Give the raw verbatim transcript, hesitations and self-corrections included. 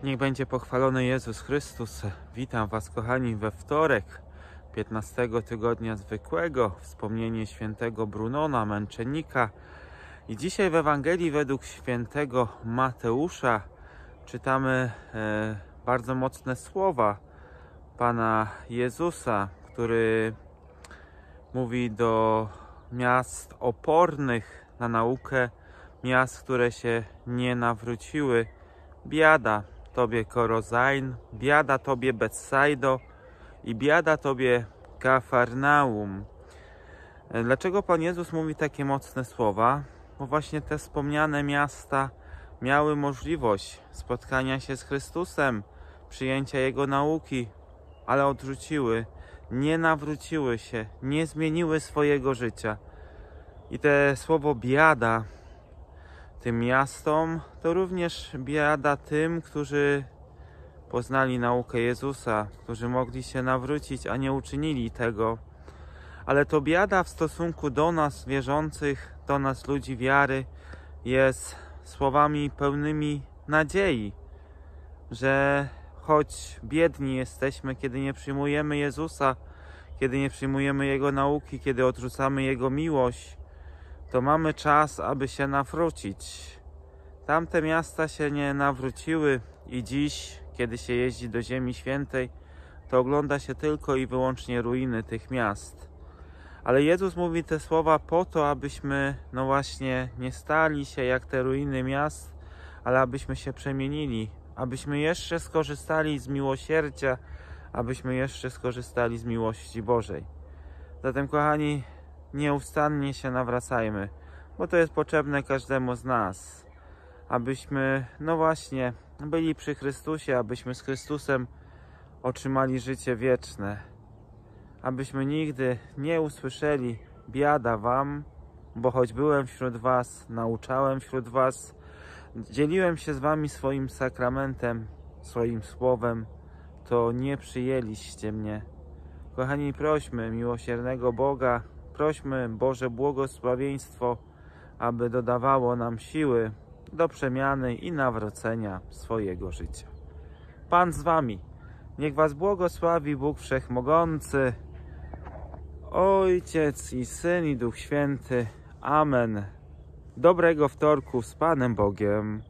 niech będzie pochwalony Jezus Chrystus. Witam Was, kochani, we wtorek piętnastego tygodnia zwykłego, wspomnienie świętego Brunona, męczennika. I dzisiaj w Ewangelii według świętego Mateusza czytamy e, bardzo mocne słowa Pana Jezusa, który mówi do miast opornych na naukę, miast, które się nie nawróciły. Biada Tobie, Korozain, biada Tobie, Betsaido i biada Tobie, Kafarnaum. Dlaczego Pan Jezus mówi takie mocne słowa? Bo właśnie te wspomniane miasta miały możliwość spotkania się z Chrystusem, przyjęcia Jego nauki, ale odrzuciły, nie nawróciły się, nie zmieniły swojego życia. I te słowo biada tym miastom to również biada tym, którzy poznali naukę Jezusa, którzy mogli się nawrócić, a nie uczynili tego. Ale to biada w stosunku do nas wierzących, do nas ludzi wiary, jest słowami pełnymi nadziei, że choć biedni jesteśmy, kiedy nie przyjmujemy Jezusa, kiedy nie przyjmujemy Jego nauki, kiedy odrzucamy Jego miłość, to mamy czas, aby się nawrócić. Tamte miasta się nie nawróciły i dziś, kiedy się jeździ do Ziemi Świętej, to ogląda się tylko i wyłącznie ruiny tych miast. Ale Jezus mówi te słowa po to, abyśmy, no właśnie, nie stali się jak te ruiny miast, ale abyśmy się przemienili, abyśmy jeszcze skorzystali z miłosierdzia, abyśmy jeszcze skorzystali z miłości Bożej. Zatem, kochani, nieustannie się nawracajmy, bo to jest potrzebne każdemu z nas, abyśmy, no właśnie, byli przy Chrystusie, abyśmy z Chrystusem otrzymali życie wieczne, abyśmy nigdy nie usłyszeli: biada wam, bo choć byłem wśród was, nauczałem wśród was, dzieliłem się z wami swoim sakramentem, swoim słowem, to nie przyjęliście mnie. Kochani, prośmy miłosiernego Boga, prośmy Boże błogosławieństwo, aby dodawało nam siły do przemiany i nawrócenia swojego życia. Pan z wami. Niech was błogosławi Bóg Wszechmogący, Ojciec i Syn i Duch Święty. Amen. Dobrego wtorku z Panem Bogiem.